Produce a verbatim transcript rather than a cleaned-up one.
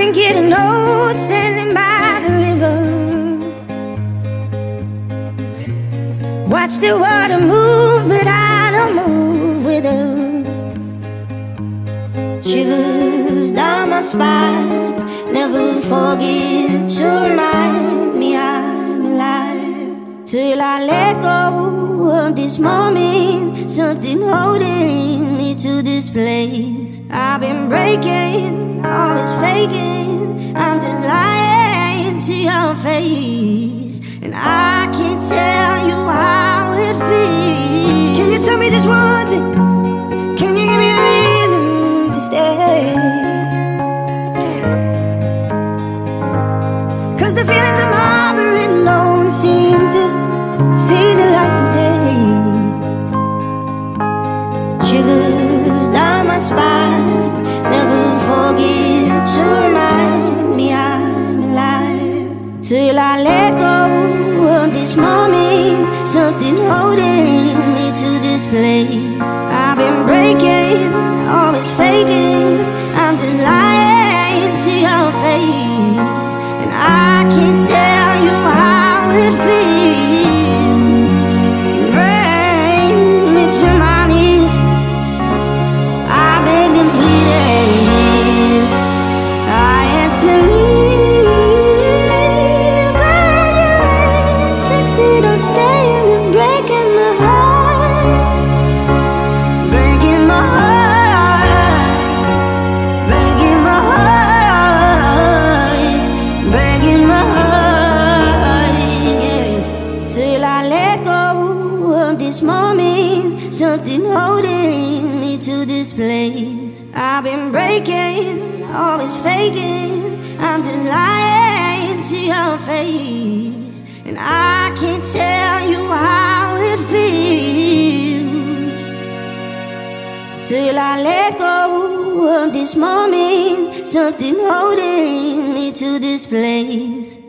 been getting old, standing by the river. Watch the water move, but I don't move with her. Shivers down my spine, never forget to remind me I'm alive. Till I let go of this moment, something holding me to this place. I've been breaking, always faking, I'm just lying to your face. And I can't tell you how it feels. Can you tell me just one thing? Can you give me a reason to stay? Cause the feelings I'm harboring don't seem to see the light of day. Shivers down my spine, never forget to remind me I'm alive. Till I let go of this moment, something holding me to this place. I've been breaking, always faking, I'm just lying to your face. And I can't tell you how it feels. Bring me to my knees, I've been completed. I asked to leave, but you insisted on staying and breaking my heart. Breaking my heart, breaking my heart, breaking my heart, yeah. Till I let go of this moment, something holding me to this place. I've been breaking, always faking, I'm just lying to your face. And I can't tell you how it feels. Till I let go of this moment, something holding me to this place.